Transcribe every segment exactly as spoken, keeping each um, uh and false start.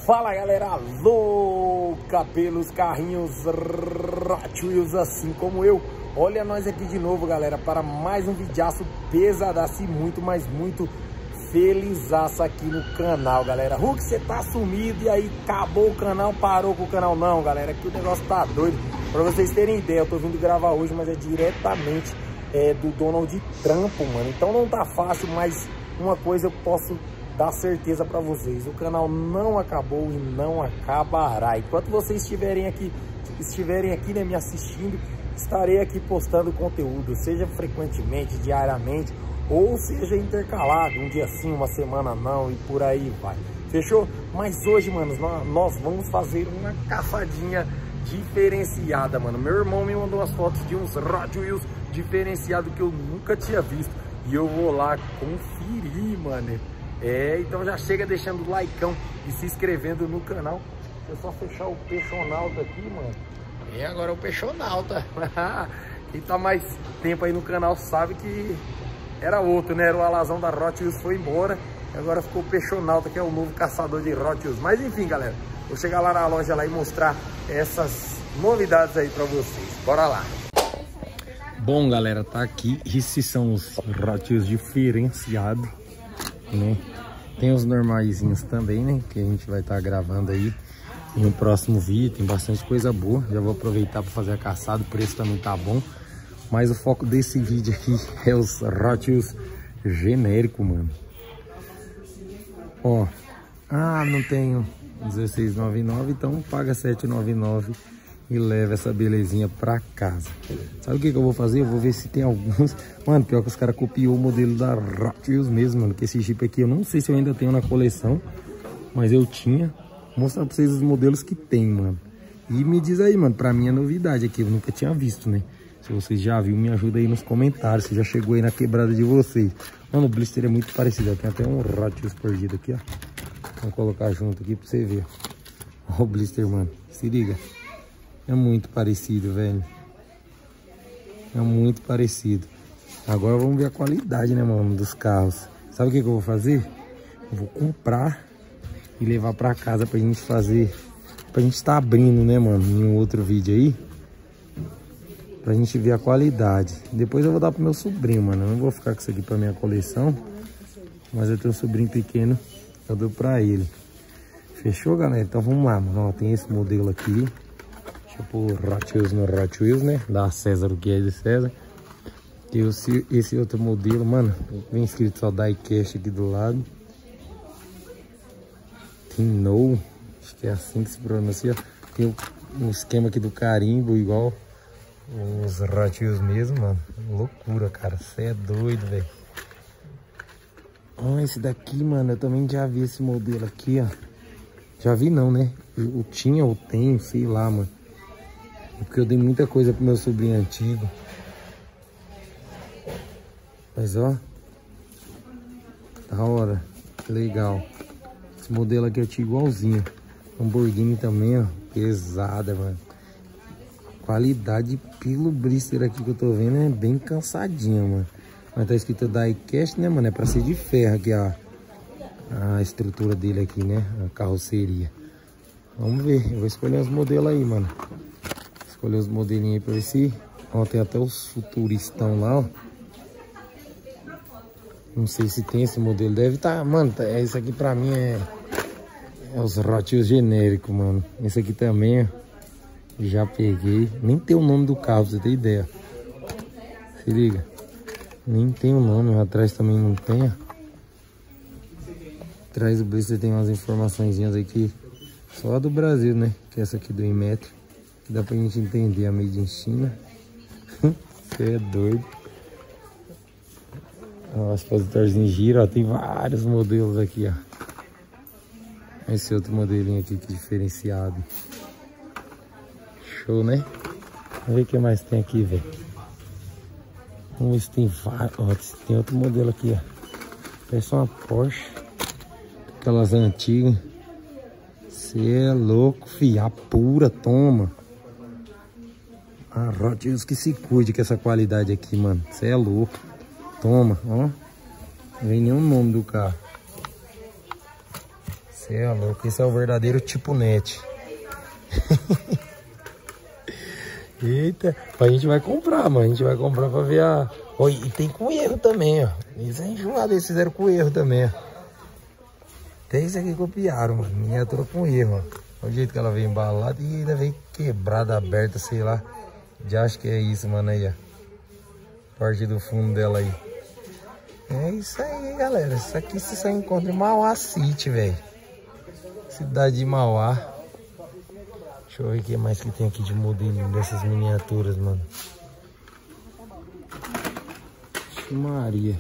Fala galera louca pelos carrinhos Hot Wheels assim como eu. Olha nós aqui de novo galera para mais um videaço pesadaço e muito, mas muito felizaço aqui no canal galera. Hulk, você tá sumido e aí acabou o canal, parou com o canal? Não galera, que o negócio tá doido. Pra vocês terem ideia, eu tô vindo gravar hoje, mas é diretamente é, do Donald Trump, mano. Então não tá fácil, mas uma coisa eu posso dar certeza para vocês: o canal não acabou e não acabará. Enquanto vocês estiverem aqui, estiverem aqui né, me assistindo, estarei aqui postando conteúdo, seja frequentemente, diariamente, ou seja intercalado, um dia sim, uma semana não, e por aí vai. Fechou? Mas hoje, mano, nós vamos fazer uma caçadinha diferenciada, mano. Meu irmão me mandou umas fotos de uns Hot Wheels diferenciados que eu nunca tinha visto, e eu vou lá conferir, mano. É, então já chega deixando o likeão e se inscrevendo no canal. Deixa eu só fechar o Peixonauta aqui, mano. É, agora é o Peixonauta. Quem tá mais tempo aí no canal sabe que era outro, né? Era o alazão da Hot Wheels, foi embora. E agora ficou o Peixonauta, que é o novo caçador de Hot Wheels. Mas enfim, galera, vou chegar lá na loja lá e mostrar essas novidades aí pra vocês. Bora lá. Bom, galera, tá aqui. Esses são os Hot Wheels diferenciados, né? Tem os normaizinhos também, né? Que a gente vai estar tá gravando aí em um próximo vídeo. Tem bastante coisa boa. Já vou aproveitar para fazer a caçada. O preço também tá bom. Mas o foco desse vídeo aqui é os Hot Wheels genérico, mano. Ó. Ah, não tenho dezesseis reais e noventa e nove centavos. Então paga sete reais e noventa e nove centavos e leva essa belezinha pra casa. Sabe o que que eu vou fazer? Eu vou ver se tem alguns... Mano, pior que os caras copiou o modelo da Hot Wheels mesmo, mano. Que esse Jeep aqui eu não sei se eu ainda tenho na coleção, mas eu tinha. Vou mostrar pra vocês os modelos que tem, mano. E me diz aí, mano, pra mim é novidade aqui, eu nunca tinha visto, né? Se vocês já viram, me ajuda aí nos comentários, se já chegou aí na quebrada de vocês. Mano, o blister é muito parecido, tem até um Hot Wheels perdido aqui, ó. Vamos colocar junto aqui pra você ver. Ó o blister, mano, se liga. É muito parecido, velho. É muito parecido. Agora vamos ver a qualidade, né, mano, dos carros. Sabe o que que eu vou fazer? Eu vou comprar e levar pra casa pra gente fazer... Pra gente estar abrindo, né, mano, em um outro vídeo aí. Pra gente ver a qualidade. Depois eu vou dar pro meu sobrinho, mano. Eu não vou ficar com isso aqui pra minha coleção. Mas eu tenho um sobrinho pequeno, eu dou pra ele. Fechou, galera? Então vamos lá, mano. Ó, tem esse modelo aqui. Deixa eu pôr Hot Wheels no Hot Wheels, né? Dá a César o que é de César. E esse, esse outro modelo, mano, vem escrito só Diecast aqui do lado. Tem No, acho que é assim que se pronuncia. Tem um esquema aqui do carimbo, igual os Hot Wheels mesmo, mano. Loucura, cara. Você é doido, velho. Ó, esse daqui, mano, eu também já vi esse modelo aqui, ó. Já vi não, né? Eu, eu tinha ou tenho, sei lá, mano. Porque eu dei muita coisa pro meu sobrinho antigo. Mas ó, da hora, legal. Esse modelo aqui eu tinha igualzinho. Lamborghini também, ó, pesada, mano. Qualidade pelo blister aqui que eu tô vendo é bem cansadinha, mano. Mas tá escrito Diecast, né, mano? É pra ser de ferro aqui, ó. A estrutura dele aqui, né? A carroceria. Vamos ver, eu vou escolher os modelos aí, mano. Escolher os modelinhos aí pra ver se... Ó, tem até os futuristão lá, ó. Não sei se tem esse modelo. Deve estar... Tá, mano, tá, esse aqui pra mim é... É os Hot Wheels genéricos, mano. Esse aqui também, ó. Já peguei. Nem tem o nome do carro, pra você ter ideia. Se liga. Nem tem o nome. Atrás também não tem, ó. Atrás do blister tem umas informaçõezinhas aqui. Só do Brasil, né? Que é essa aqui do Inmetro. Dá pra gente entender a Made in China. Você é doido. Ó, o expositorzinho gira, ó. Tem vários modelos aqui, ó. Esse outro modelinho aqui que diferenciado. Show, né? Vamos ver o que mais tem aqui, velho. Vamos ver se tem vários. Ó, tem outro modelo aqui, ó. Parece uma Porsche. Aquelas antigas. Você é louco, fia. Pura, toma. Ah, Hot Wheels que se cuide com essa qualidade aqui, mano. Você é louco. Toma, ó. Não vem nenhum nome do carro. Você é louco, esse é o verdadeiro tipo net. Eita, a gente vai comprar, mano. A gente vai comprar pra ver a... Oh, e tem com erro também, ó. Isso é enjoado, eles fizeram com erro também, ó. Até isso aqui copiaram, mano. Miniatura com erro, ó. Olha o jeito que ela veio embalada e ainda veio quebrada, aberta, sei lá. Já acho que é isso, mano, aí, ó. Parte do fundo dela aí. É isso aí, galera. Isso aqui você só encontra em Mauá City, velho. Cidade de Mauá. Deixa eu ver o que mais que tem aqui de modelo dessas miniaturas, mano. Maria.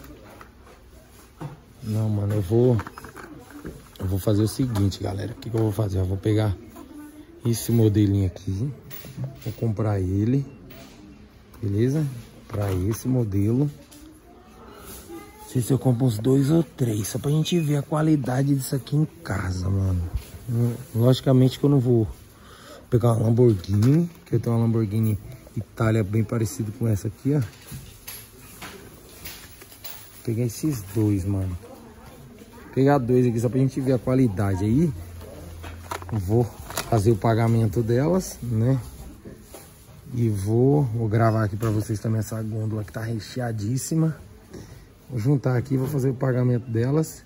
Não, mano, eu vou... Eu vou fazer o seguinte, galera. O que, que eu vou fazer? Eu vou pegar esse modelinho aqui. Vou comprar ele. Beleza? Pra esse modelo. Não sei se eu compro uns dois ou três. Só pra gente ver a qualidade disso aqui em casa, mano. Logicamente que eu não vou pegar uma Lamborghini. Que eu tenho uma Lamborghini Itália bem parecida com essa aqui, ó. Vou pegar esses dois, mano. Vou pegar dois aqui só pra gente ver a qualidade aí. Vou fazer o pagamento delas, né? E vou, vou gravar aqui pra vocês também essa gôndola que tá recheadíssima. Vou juntar aqui, vou fazer o pagamento delas.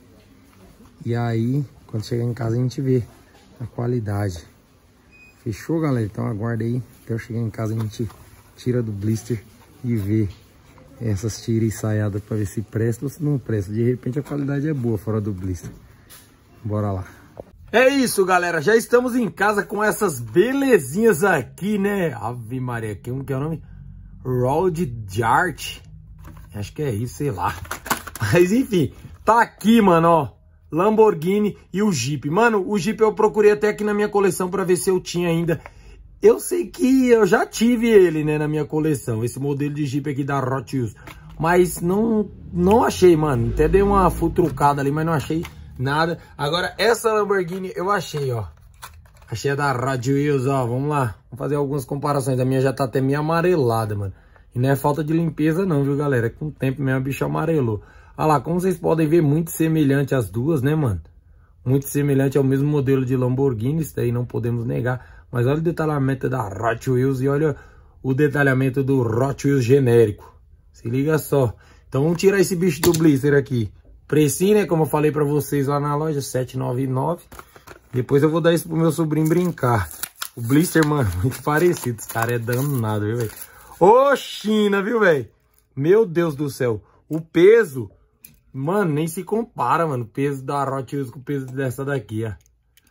E aí, quando chegar em casa, a gente vê a qualidade. Fechou, galera? Então aguarda aí. Até eu chegar em casa, a gente tira do blister e vê essas tiras ensaiadas pra ver se presta ou se não presta. De repente a qualidade é boa fora do blister. Bora lá. É isso, galera. Já estamos em casa com essas belezinhas aqui, né? Ave Maria, aqui um que é o nome? Road Dart. Acho que é isso, sei lá. Mas enfim, tá aqui, mano, ó. Lamborghini e o Jeep. Mano, o Jeep eu procurei até aqui na minha coleção pra ver se eu tinha ainda. Eu sei que eu já tive ele, né, na minha coleção. Esse modelo de Jeep aqui da Hot Wheels. Mas não, não achei, mano. Até dei uma futrucada ali, mas não achei nada. Agora, essa Lamborghini eu achei, ó. Achei a da Hot Wheels, ó. Vamos lá. Vamos fazer algumas comparações. A minha já tá até meio amarelada, mano. E não é falta de limpeza não, viu, galera? Com o tempo mesmo a bicha amarelou. Olha lá, como vocês podem ver, muito semelhante as duas, né, mano? Muito semelhante ao mesmo modelo de Lamborghini. Isso daí não podemos negar. Mas olha o detalhamento da Hot Wheels e olha o detalhamento do Hot Wheels genérico. Se liga só. Então vamos tirar esse bicho do blister aqui. Precinho, né? Como eu falei pra vocês lá na loja, sete reais e noventa e nove centavos. Depois eu vou dar isso pro meu sobrinho brincar. O blister, mano, muito parecido. Esse cara é danado, viu, velho? Ô, China, viu, velho? Meu Deus do céu. O peso, mano, nem se compara, mano. O peso da Hot Wheels com o peso dessa daqui, ó.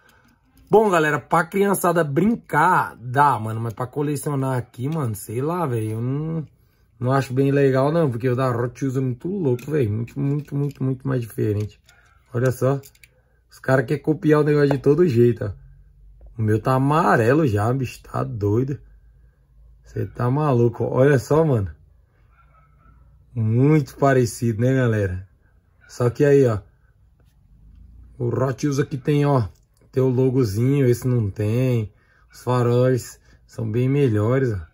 Bom, galera, pra criançada brincar, dá, mano. Mas pra colecionar aqui, mano, sei lá, velho. Eu não, não acho bem legal, não. Porque o da Hot Wheels é muito louco, velho. Muito, muito, muito, muito mais diferente. Olha só. Os caras querem copiar o negócio de todo jeito, ó. O meu tá amarelo já, bicho. Tá doido. Você tá maluco. Olha só, mano. Muito parecido, né, galera? Só que aí, ó. O Hot Wheels aqui tem, ó. Tem o logozinho, esse não tem. Os faróis são bem melhores, ó.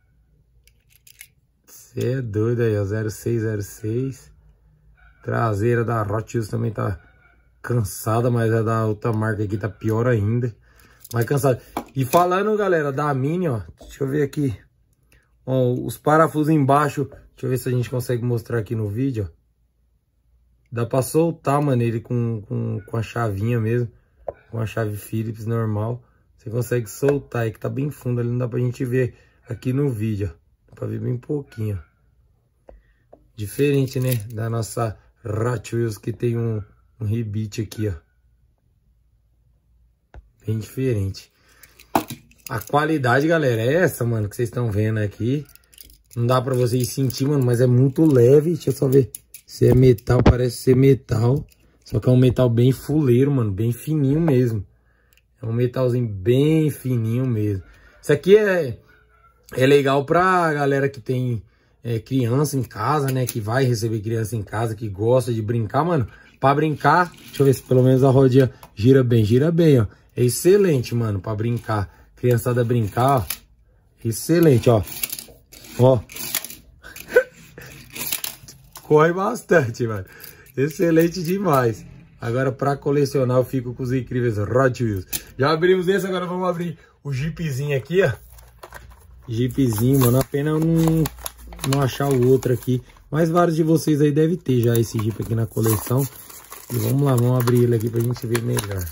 Você é doido aí, ó. zero seis zero seis. Traseira da Hot Wheels também tá cansada, mas a da outra marca aqui tá pior ainda. Mais cansada. E falando, galera, da Mini, ó. Deixa eu ver aqui. Ó, os parafusos embaixo. Deixa eu ver se a gente consegue mostrar aqui no vídeo, ó. Dá pra soltar, mano, ele com, com, com a chavinha mesmo. Com a chave Phillips normal. Você consegue soltar aí, que tá bem fundo ali. Não dá pra gente ver aqui no vídeo, ó. Dá pra ver bem pouquinho, ó. Diferente, né? Da nossa Hot Wheels, que tem um, um rebite aqui, ó. Bem diferente. A qualidade, galera, é essa, mano, que vocês estão vendo aqui. Não dá pra vocês sentir, mano, mas é muito leve. Deixa eu só ver se é metal, parece ser metal. Só que é um metal bem fuleiro, mano, bem fininho mesmo. É um metalzinho bem fininho mesmo. Isso aqui é, é legal pra galera que tem é, criança em casa, né? Que vai receber criança em casa, que gosta de brincar, mano. Pra brincar, deixa eu ver se pelo menos a rodinha gira bem. Gira bem, ó. É excelente, mano, pra brincar. Criançada brincar, ó. Excelente, ó. Ó. Corre bastante, mano. Excelente demais. Agora pra colecionar eu fico com os incríveis Hot Wheels. Já abrimos esse, agora vamos abrir o Jeepzinho aqui, ó. Jeepzinho, mano. A pena eu não, não achar o outro aqui. Mas vários de vocês aí devem ter já esse Jeep aqui na coleção. E vamos lá, vamos abrir ele aqui pra gente ver melhor.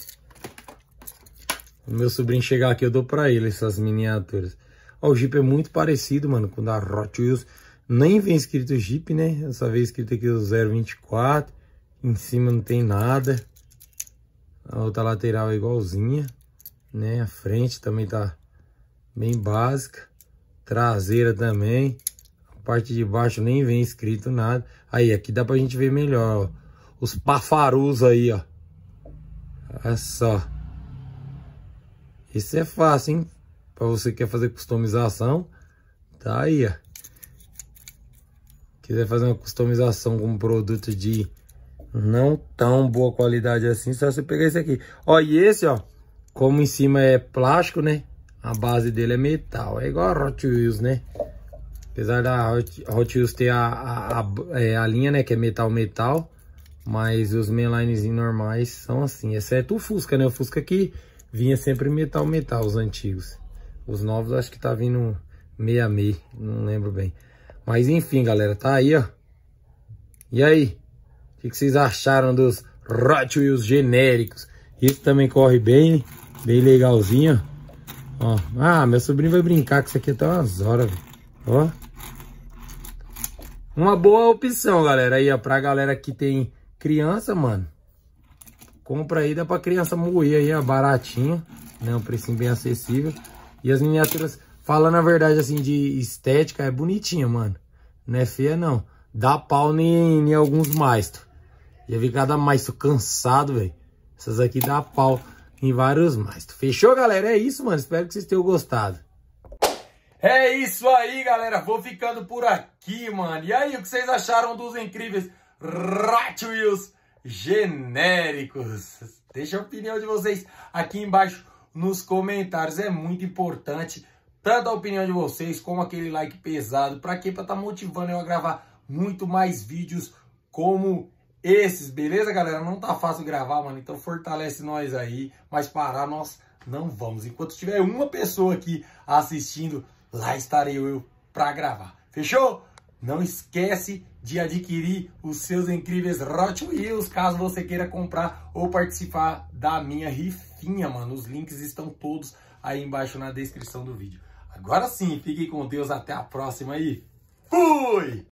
O meu sobrinho chegar aqui, eu dou pra ele essas miniaturas. Ó, o Jeep é muito parecido, mano, com o da Hot Wheels. Nem vem escrito Jeep, né? Eu só veio escrito aqui o zero vinte e quatro. Em cima não tem nada. A outra lateral é igualzinha, né? A frente também tá bem básica. Traseira também. A parte de baixo nem vem escrito nada. Aí, aqui dá pra gente ver melhor, ó. Os pafarus aí, ó. Olha só. Isso é fácil, hein? Pra você que quer fazer customização. Tá aí, ó. Quiser fazer uma customização com um produto de não tão boa qualidade assim, só você pegar esse aqui. Ó, e esse, ó, como em cima é plástico, né? A base dele é metal. É igual a Hot Wheels, né? Apesar da Hot, Hot Wheels ter a, a, a, é, a linha, né? Que é metal-metal. Mas os mainlines normais são assim. Exceto o Fusca, né? O Fusca aqui vinha sempre metal-metal, os antigos. Os novos acho que tá vindo meia meia, não lembro bem. Mas enfim, galera, tá aí, ó. E aí? O que, que vocês acharam dos Hot Wheels genéricos? Esse também corre bem, bem legalzinho, ó. Ah, meu sobrinho vai brincar com isso aqui até umas horas, velho. Ó. Uma boa opção, galera, aí, ó, pra galera que tem criança, mano. Compra aí, dá pra criança moer aí, ó, baratinho, né? Um precinho bem acessível. E as miniaturas, falando a verdade, assim, de estética, é bonitinha, mano. Não é feia, não. Dá pau em, em alguns maistros. Já vi cada maistro cansado, velho. Essas aqui dá pau em vários maistros. Fechou, galera? É isso, mano. Espero que vocês tenham gostado. É isso aí, galera. Vou ficando por aqui, mano. E aí, o que vocês acharam dos incríveis Hot Wheels genéricos? Deixa a opinião de vocês aqui embaixo nos comentários. É muito importante tanto a opinião de vocês como aquele like pesado. Pra quê? Pra tá motivando eu a gravar muito mais vídeos como esses, beleza, galera? Não tá fácil gravar, mano, então fortalece nós aí. Mas parar nós não vamos. Enquanto tiver uma pessoa aqui assistindo, lá estarei eu pra gravar. Fechou? Não esquece de adquirir os seus incríveis Hot Wheels, caso você queira comprar ou participar da minha rifinha, mano. Os links estão todos aí embaixo na descrição do vídeo. Agora sim, fiquem com Deus, até a próxima aí. Fui!